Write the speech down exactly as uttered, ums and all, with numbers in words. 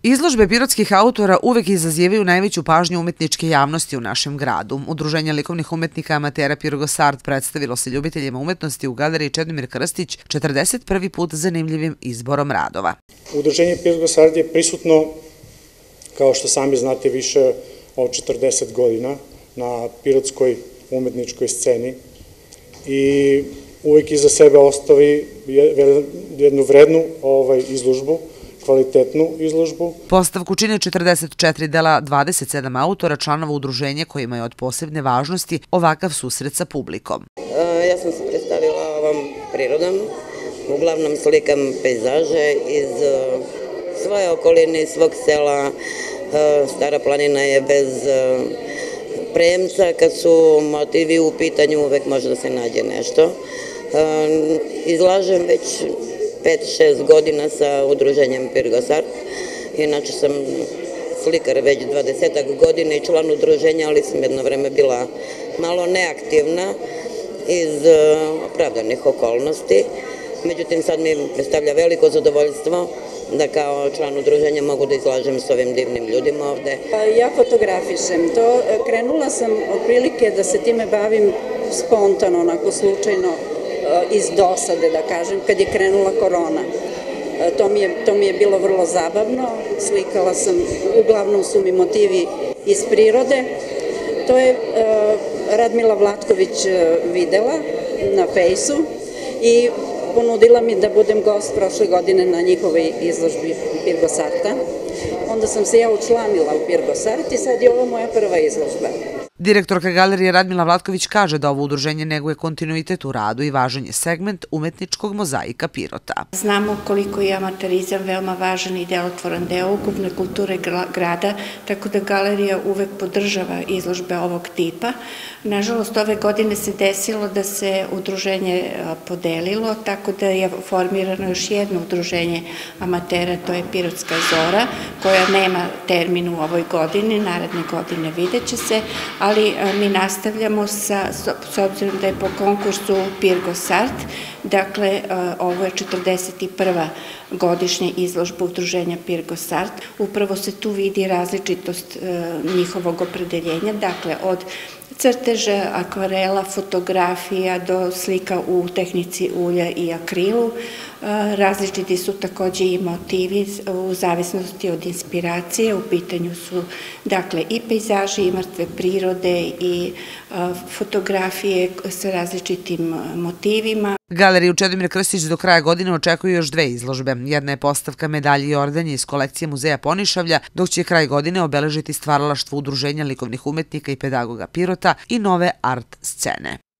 Izložbe pirotskih autora uvek izazivaju najveću pažnju umetničke javnosti u našem gradu. Udruženje likovnih umetnika amatera Pirgosart predstavilo se ljubiteljima umetnosti u galeriji Čedomir Krstić četrdeset prvi put zanimljivim izborom radova. Udruženje Pirgosart je prisutno, kao što sami znate, više od četrdeset godina na pirotskoj umetničkoj sceni i uvek iza sebe ostavi jednu vrednu izložbu, kvalitetnu izložbu. Postavku čine četrdeset četiri dela dvadeset sedam autora, članova udruženja kojima je od posebne važnosti ovakav susret sa publikom. Ja sam se predstavila ovom prirodom, uglavnom slikam pejzaže iz svoje okoline, iz svog sela. Stara planina je bez premca, kad su motivi u pitanju uvek može da se nađe nešto. Izlažem već pet šest godina sa udruženjem Pirgosart. Inače sam slikar već dvadesetak godina i član udruženja, ali sam jedno vreme bila malo neaktivna iz opravdanih okolnosti. Međutim, sad mi predstavlja veliko zadovoljstvo da kao član udruženja mogu da izlažem s ovim divnim ljudima ovde. Ja fotografišem. To krenula sam otprilike da se time bavim spontano, onako slučajno, iz dosade, da kažem, kad je krenula korona. To mi je, to mi je bilo vrlo zabavno. Slikala sam, uglavnom su mi motivi iz prirode. To je Radmila Vlatković videla na fejsu i ponudila mi da budem gost prošle godine na njihovoj izložbi Pirgosarta. Onda sam se ja učlanila u Pirgosart i sad je ovo moja prva izložba. Direktorka galerije Radmila Vlatković kaže da ovo udruženje neguje kontinuitet u radu i važan je segment umetničkog mozaika Pirota. Znamo koliko je amaterizam veoma važan i delotvoran deo ukupne kulture grada, tako da galerija uvek podržava izložbe ovog tipa. Nažalost, ove godine se desilo da se udruženje podelilo, tako da je formirano još jedno udruženje amatera, to je Pirotska Zora, koja nema termin u ovoj godini, naredne godine vidjet će se, ali mi nastavljamo sa, s obzirom da je po konkursu Pirgosart, dakle ovo je četrdeset prva godišnja izložba udruženja Pirgosart. Upravo se tu vidi različitost njihovog opredeljenja, dakle od crteža, akvarela, fotografija do slika u tehnici ulja i akrilu. Različiti su takođe i motivi u zavisnosti od inspiracije. U pitanju su dakle i pejzaži i mrtve prirode i fotografije sa različitim motivima. Galeriju Čedomir Krstić do kraja godine očekuju još dve izložbe. Jedna je postavka medalje i ordanje iz kolekcije Muzeja Ponišavlja, dok će kraj godine obeležiti stvaralaštvo udruženja likovnih umetnika i pedagoga Pirota i nove art scene.